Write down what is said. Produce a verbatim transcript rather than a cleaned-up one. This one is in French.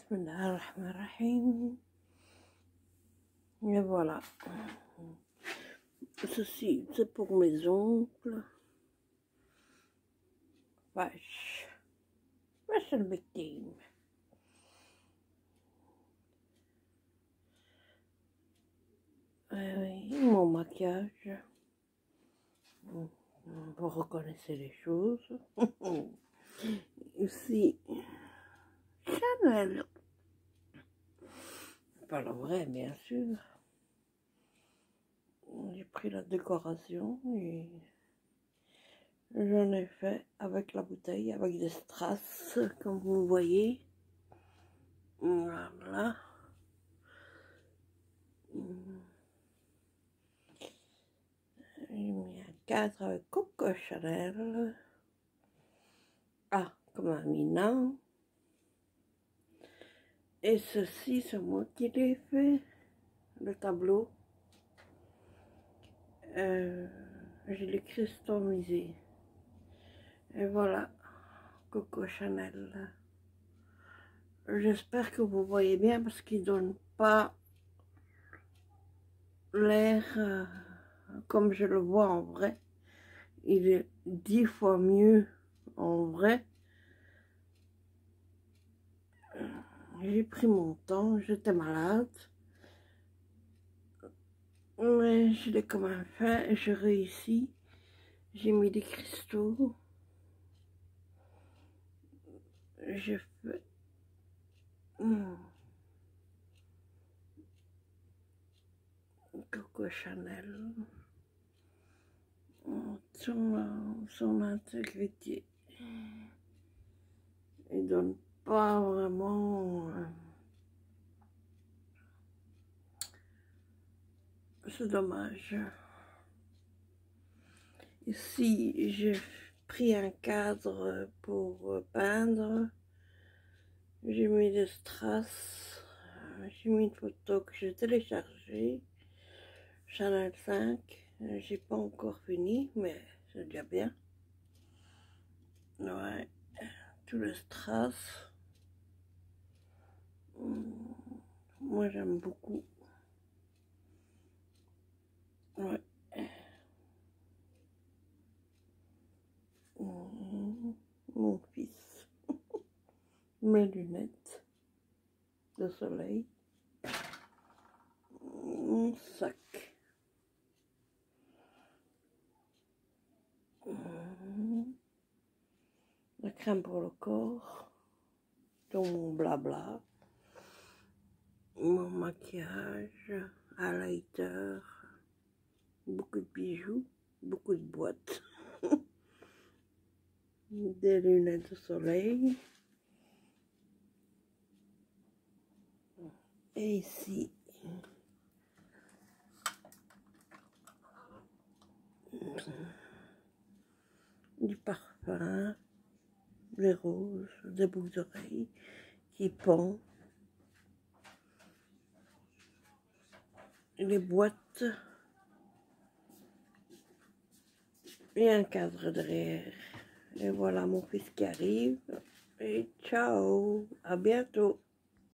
Bismillahirrahmanirrahim. Et voilà. Ceci, c'est pour mes ongles. Vache. Vache le victime. Euh, oui, mon maquillage. Vous reconnaissez les choses. Ici, Chanel. Pas la vraie, bien sûr. J'ai pris la décoration et j'en ai fait avec la bouteille, avec des strass, comme vous voyez. Voilà. J'ai mis un cadre avec Coco Chanel. Ah, comme un minant. Et ceci, c'est moi qui l'ai fait. Le tableau. Euh, je l'ai customisé. Et voilà, Coco Chanel. J'espère que vous voyez bien parce qu'il ne donne pas l'air euh, comme je le vois en vrai. Il est dix fois mieux en vrai. J'ai pris mon temps, j'étais malade. Mais je l'ai quand même fait et j'ai réussi. J'ai mis des cristaux. J'ai fait... Hmm. Coco Chanel. Son, son intégrité. Il donne pas vraiment... C'est dommage. Ici, j'ai pris un cadre pour peindre. J'ai mis des strass. J'ai mis une photo que j'ai téléchargée. Chanel cinq. J'ai pas encore fini, mais c'est déjà bien. Ouais. Tout le strass. Moi, j'aime beaucoup. Ouais. Mon fils. Mes lunettes de soleil. Mon sac. La crème pour le corps. Tout mon blabla. Mon maquillage. Highlighter. Beaucoup de bijoux. Beaucoup de boîtes. Des lunettes de soleil. Et ici, du parfum, des roses, des boucles d'oreilles qui pendent, les boîtes et un cadre derrière. Et voilà mon fils qui arrive. Et ciao, à bientôt.